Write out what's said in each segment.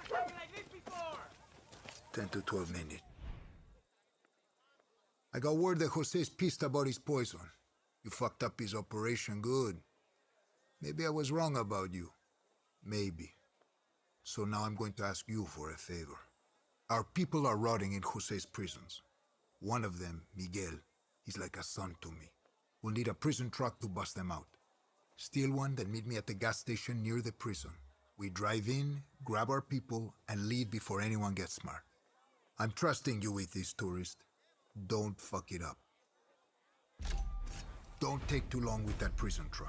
Like this before. 10 to 12 minutes. I got word that Jose's pissed about his poison. You fucked up his operation good. Maybe I was wrong about you. Maybe. So now I'm going to ask you for a favor. Our people are rotting in Jose's prisons. One of them, Miguel, he's like a son to me. We'll need a prison truck to bust them out. Steal one, then meet me at the gas station near the prison. We drive in, grab our people, and leave before anyone gets smart. I'm trusting you with this, tourist. Don't fuck it up. Don't take too long with that prison truck.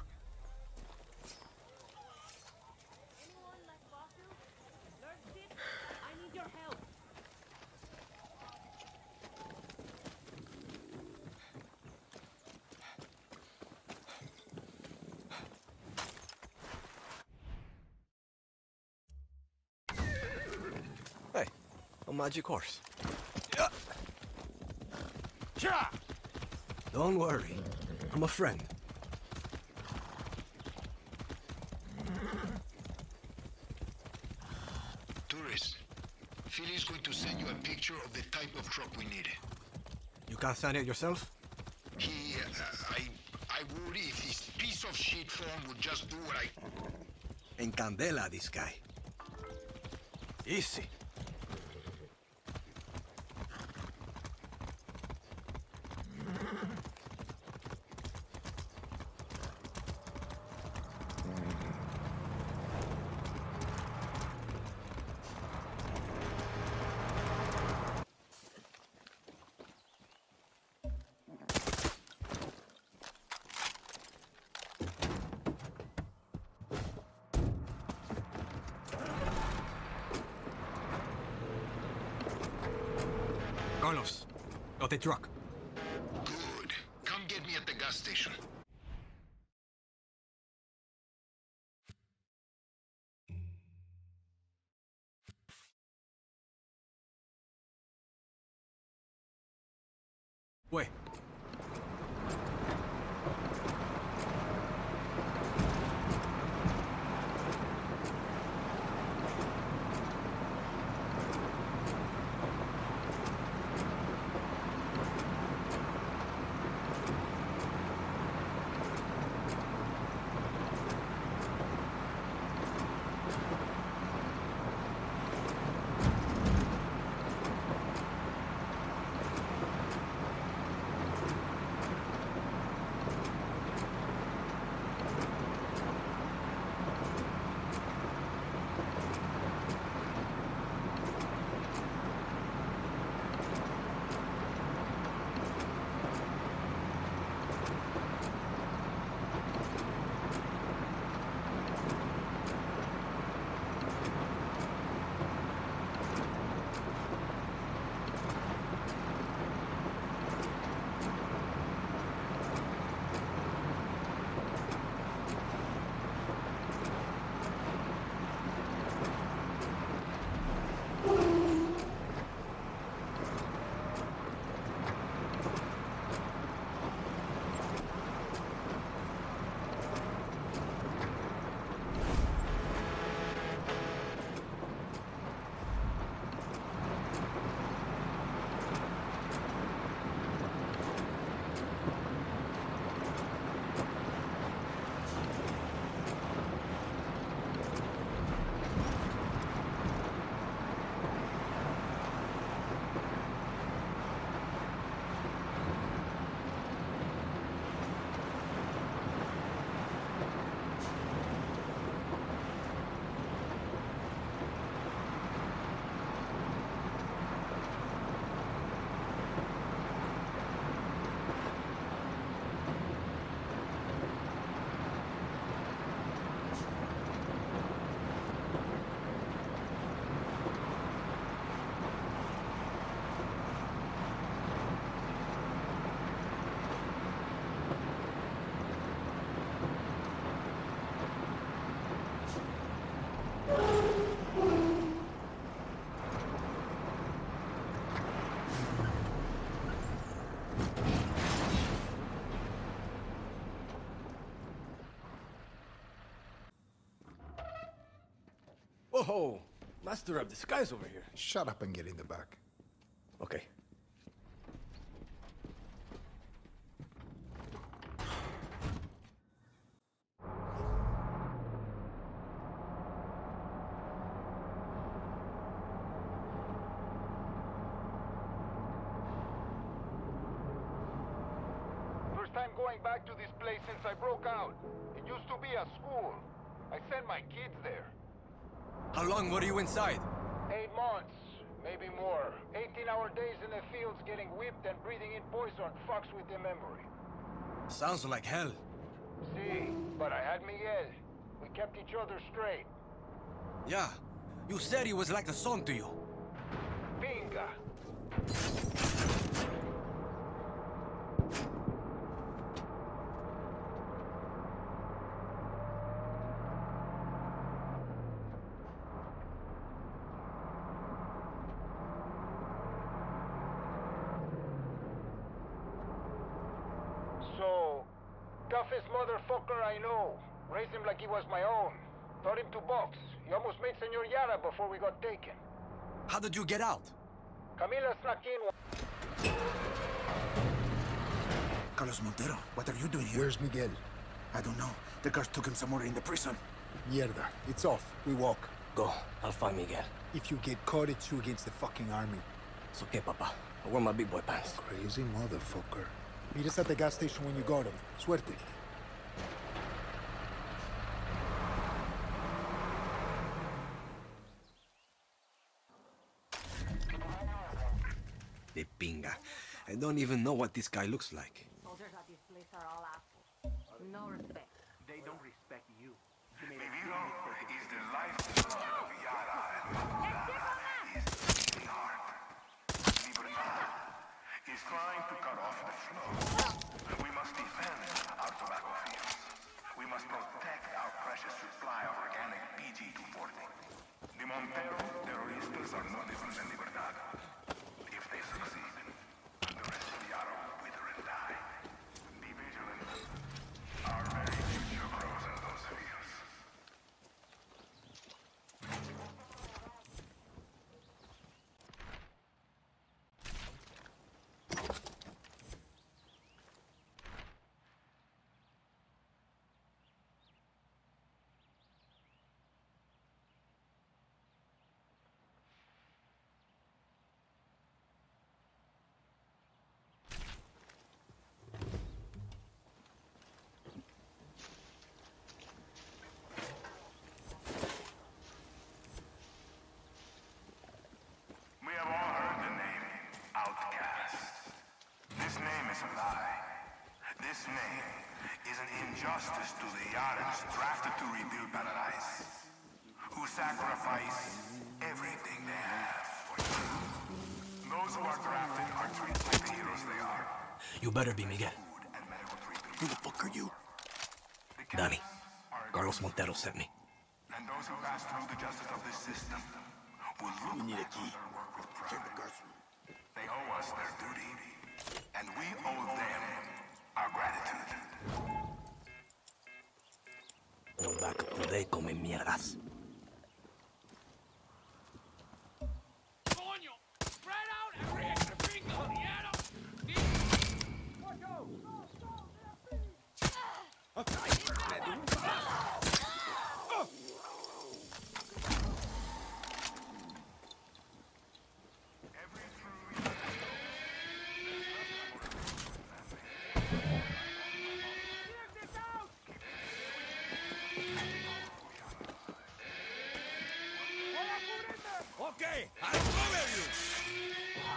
Anyone like Basu? Learn shit? I need your help. Hey, a magic horse. Don't worry, I'm a friend. Tourist, Philly's going to send you a picture of the type of truck we need. You can't send it yourself? I would if this piece of shit phone would just do what I... En candela, this guy. Easy. Carlos, got the truck. Good. Come get me at the gas station. Wait. Whoa, Master of disguise over here. Shut up and get in the back. Okay. First time going back to this place since I broke out. It used to be a school. I sent my kids there. How long were you inside? 8 months, maybe more. 18-hour days in the fields getting whipped and breathing in poison fucks with the memory. Sounds like hell. See, but I had Miguel. We kept each other straight. Yeah. You said he was like a son to you. Pinga. So, toughest motherfucker I know. Raised him like he was my own. Taught him to box. He almost made Senor Yara before we got taken. How did you get out? Camila snuck in. Carlos Montero, what are you doing here? Where's Miguel? I don't know. The guards took him somewhere in the prison. Mierda. It's off. We walk. Go. I'll find Miguel. If you get caught, it's you against the fucking army. It's okay, Papa. I wear my big boy pants. Crazy motherfucker. Meet us at the gas station when you got him. Suerte. De pinga. I don't even know what this guy looks like. Soldiers at this place are all assholes. No respect. They don't respect you. You made a Vivirlo big mistake. is the lifeblood of Yara and is the heart. Libertad is trying to cut off the flow. We must defend our tobacco fields. We must protect our precious supply of organic PG-240. The Montero terroristas are no different than Libertad. If they succeed, the rest of Yara will wither and die. Be vigilant. Our very future grows in those fields. We have all heard the name, Outcast. This name is a lie. This name is an injustice to the Yarans drafted to rebuild Paradise, who sacrifice everything they have for you. Those who are drafted are treated like the heroes they are. You better be Miguel. Food and medical treatment. Who the fuck are you? The Danny. captives are Carlos Montero sent me. and those who pass through the justice of this system will look We need a back on key. their work with Check the pride. guards. They owe us their duty, and we owe them our gratitude. No backup today, come mierdas. Coño! Spread out and react to bingo, Diana! Okay, I'll cover you!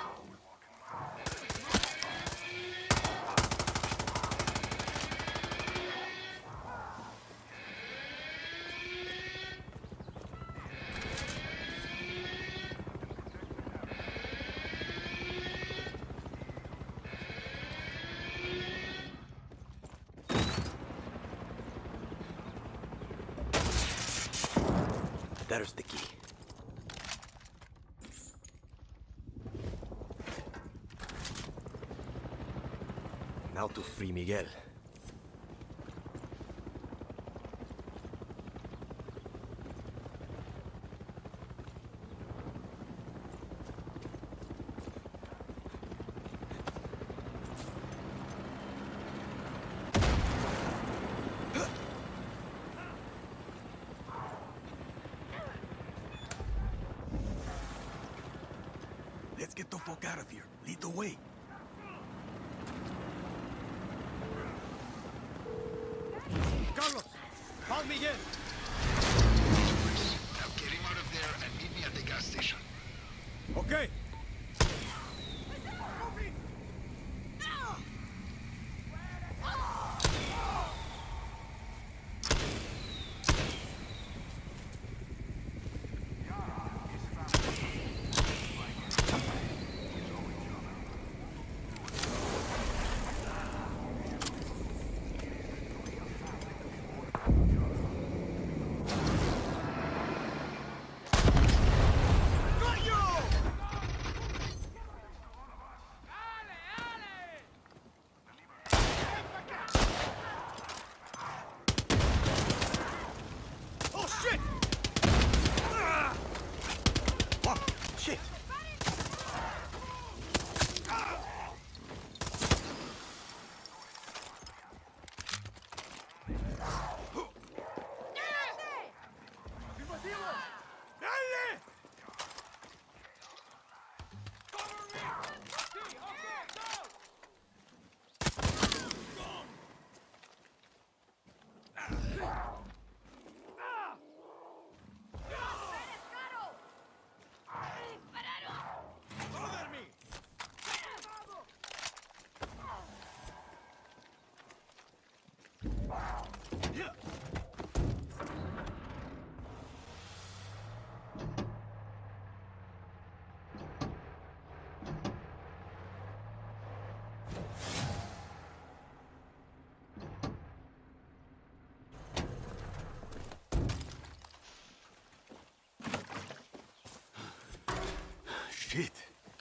There's the key. Now to free Miguel. Let's get the fuck out of here. Lead the way. Carlos, call Miguel. Now get him out of there and meet me at the gas station. Okay. Shit.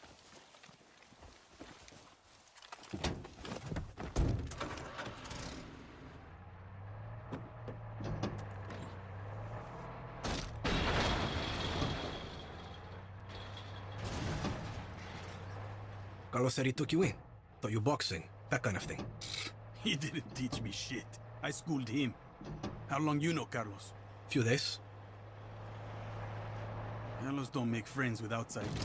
Carlos said he took you in. Taught you boxing, that kind of thing. He didn't teach me shit. I schooled him. How long you know Carlos? Few days. Carlos don't make friends with outsiders.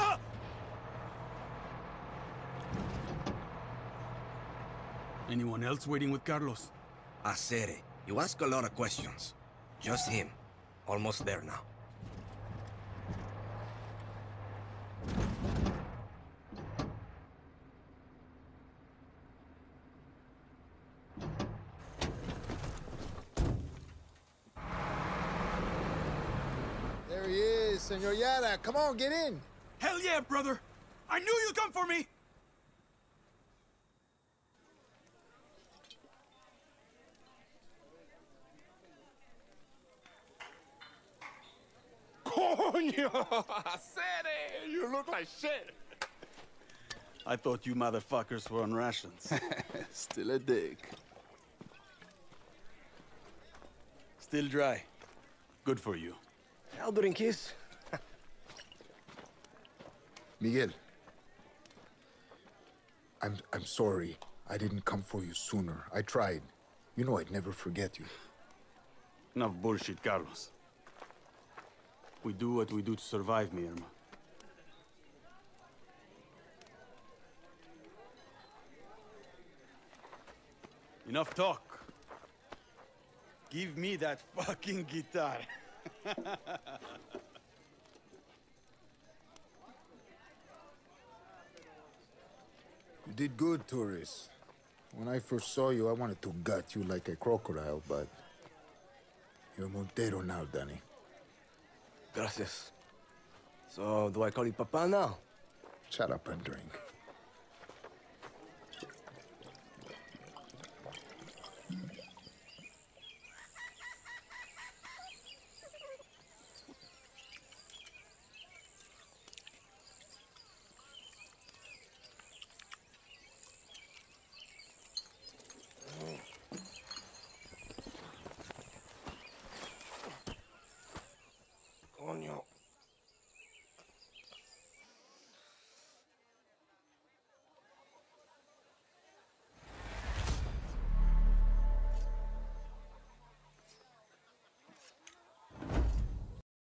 Anyone else waiting with Carlos? I said it. You ask a lot of questions. Just him. Almost there now. There he is, Senor Yara. Come on, get in. Hell yeah, brother! I knew you'd come for me! Coño! I said it! You look like shit! I thought you motherfuckers were on rations. Still a dick. Still dry. Good for you. Eldering kiss. Miguel. I'm sorry. I didn't come for you sooner. I tried. You know I'd never forget you. Enough bullshit, Carlos. We do what we do to survive, mi hermano. Enough talk. Give me that fucking guitar. You did good, Torres. When I first saw you, I wanted to gut you like a crocodile, but you're Montero now, Danny. Gracias. So, do I call you Papa now? Shut up and drink.